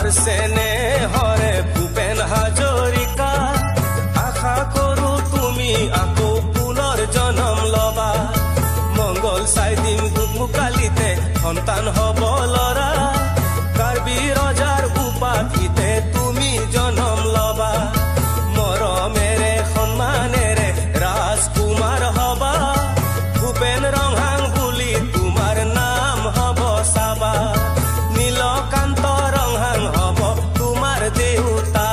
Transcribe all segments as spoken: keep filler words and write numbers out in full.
তোমাৰ চেনে হৰে ভূপেন হাজৰিকা আশা কৰো তুমি আকৌ পুনৰ জনম লবা মংগল চাই দিম মুকালিতে সন্তান হব লৰা কাৰ্বি ৰজাৰ উপাধিতে তুমি জনম লবা মৰমেৰে সন্মানেৰে ৰাজকুমাৰ হবা ভূপেন ৰংহাং বুলি তোমাৰ নাম হব চাবা নীলকান্ত ৰংহাং হব তোমাৰ দেউতা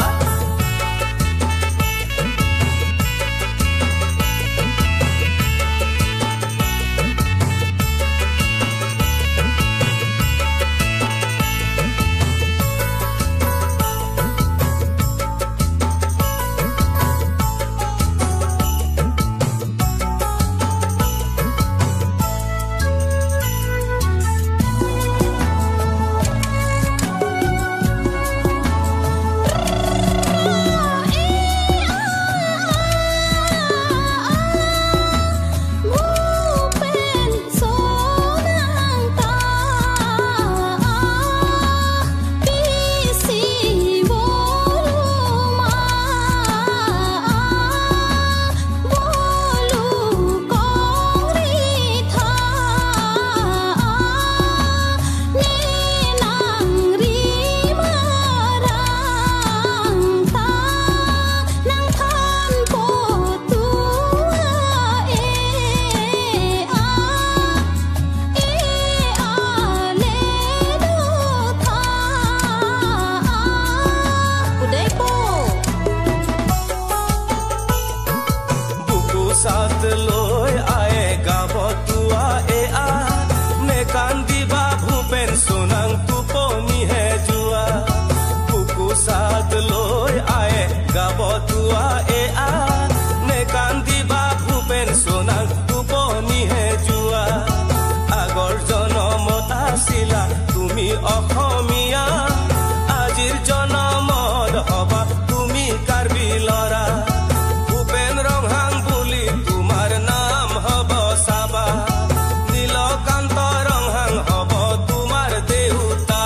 साथ लोय आए गाबतुआ ए आ ने कांदिबा भूपेन सोनांग तुपनी है जुआ कुकु साथ लोय आए गाबतुआ ए आ ने कांदिबा भूपेन सोनांग तुपनी है जुआ আগৰ জনমত আছিলা তুমি অসমীয়া আজিৰ জনমত হবা তুমি কাৰ্বি লৰা ভূপেন ৰংহাং তোমাৰ নাম হব চাবা নীলকান্ত ৰংহাং হব তোমাৰ দেউতা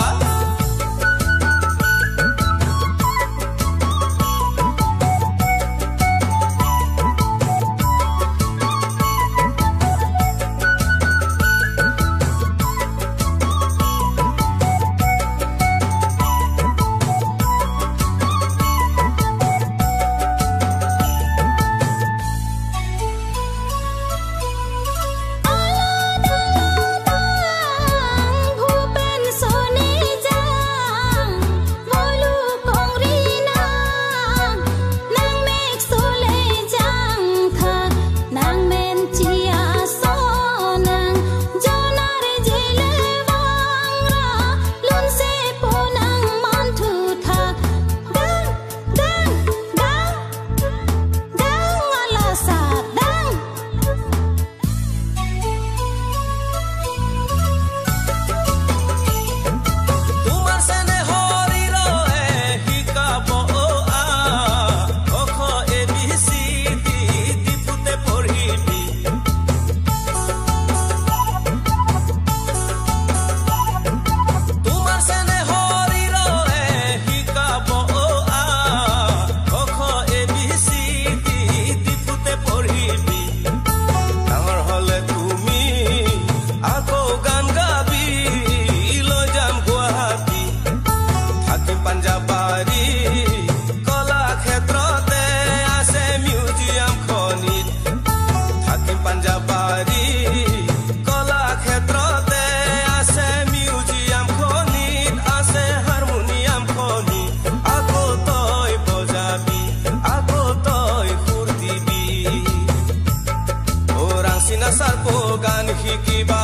গান শিকিবা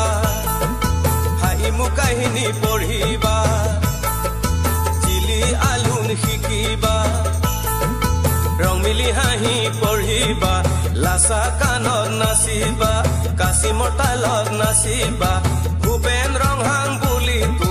হাঁহি কাহিনী পঢ়িবা চিলি আলুন শিকিবা ৰং মিলি হাঁহি পঢ়িবা লাচা কাণত নাচিবা কাশী মতালত নাচিবা ভূপেন ৰংহাং বুলি